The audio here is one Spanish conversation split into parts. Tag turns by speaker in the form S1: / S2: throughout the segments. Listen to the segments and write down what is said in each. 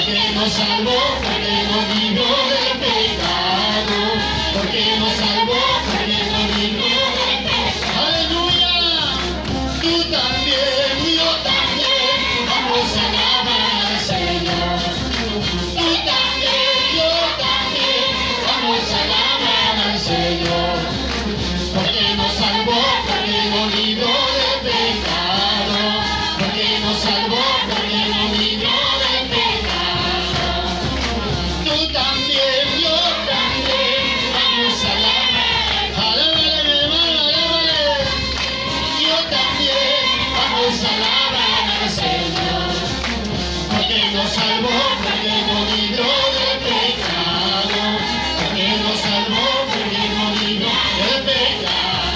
S1: porque nos salvó, porque nos libró del pecado, porque nos salvó, porque nos libró del pecado. Aleluya. Tú también, yo también, vamos a alabar al Señor. Tú también, yo también, vamos a alabar al Señor. Porque nos salvó, porque nos libró del pecado, porque nos salvó, porque nos libró del pecado. Tú también, yo también, vamos a alabar. Alábale, hermano, alábale. Yo también, vamos a alabar al Señor. Porque nos salvó, porque nos libró del pecado, porque nos salvó, porque nos libró del pecado.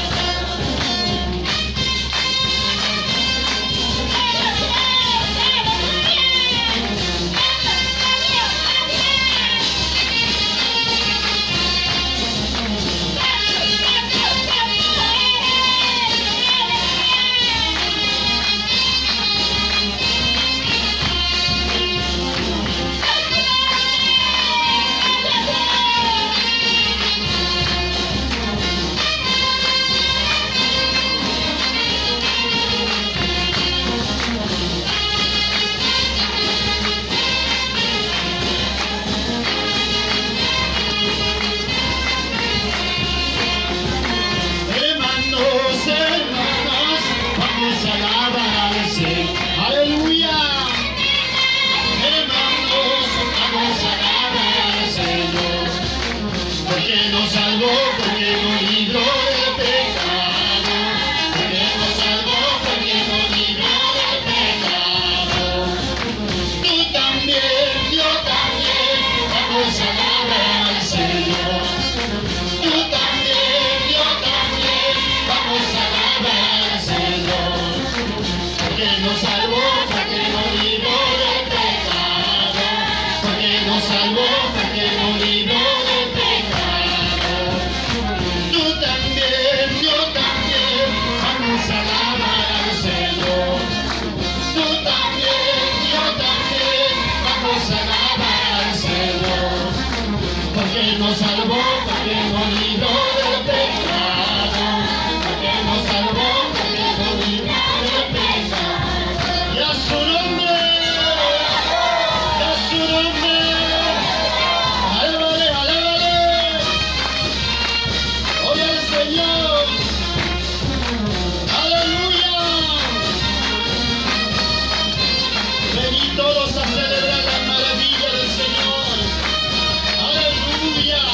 S1: Nos salvó, porque nos libró del pecado, porque nos salvó, porque nos libró del pecado. Y a su nombre, alábale, alábale, oye al Señor, aleluya. Venid todos a celebrar la maravilla del Señor. Aleluya.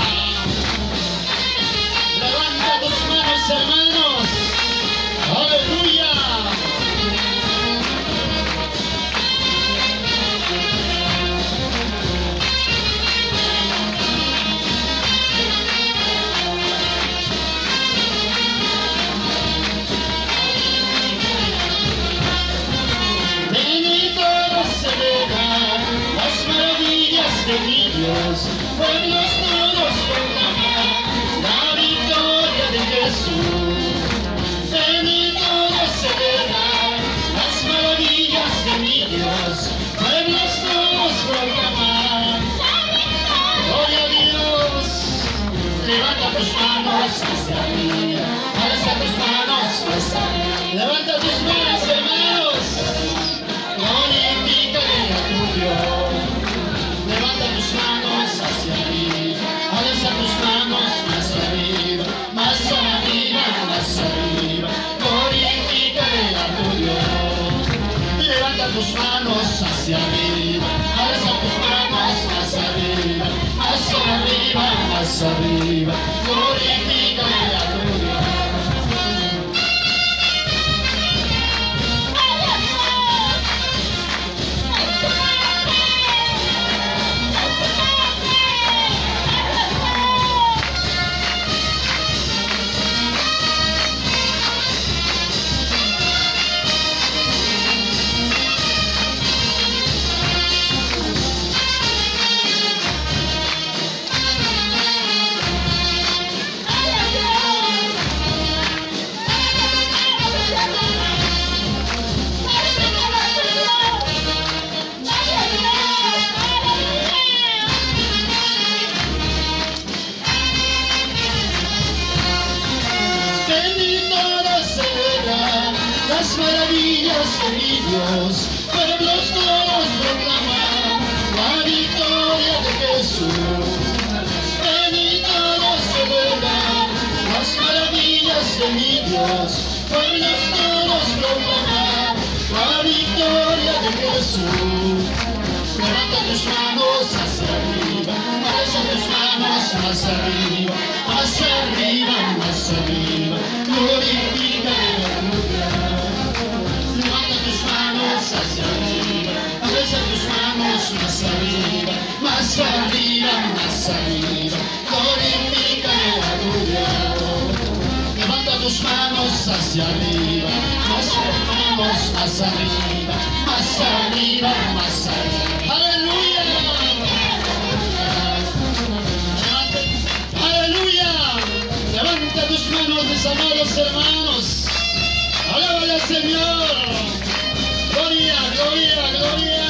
S1: Levanta tus manos, hermanos. Aleluya. Venid todos a celebrar las maravillas de mi Dios. Pueblos todos proclamar la victoria de Jesús. Venid todos a celebrar las maravillas de mi Dios. Pueblos todos proclamar gloria a Dios. Levanta tus manos hacia arriba, alza tus manos hacia arriba. Levanta tus manos, hermanos. Glorifícale a tu Dios. Levanta tus manos hacia arriba, alza tus manos más arriba, más arriba, más arriba. Glorifícale a tu Dios. Levanta tus manos hacia arriba, alza tus manos más arriba, más arriba, más arriba. Glorifícale a tu Dios. Bendito los celebran las maravillas de mi Dios. Pueblos todos proclaman la victoria de Jesús. Bendito los celebran las maravillas de mi Dios. Pueblos todos proclaman la victoria de Jesús. Levanta tus manos hacia arriba, alza tus manos más arriba, más arriba, más arriba, glorifica la gloria. Levanta tus manos hacia arriba, alza tus manos más arriba, más arriba, más arriba, glorifica la gloria. Levanta tus manos hacia arriba, más manos más arriba, más arriba, más arriba. ¡Aleluya! ¡Aleluya! Levanta tus manos, mis amados hermanos. ¡Alábale al Señor! ¡Gloria, gloria, gloria!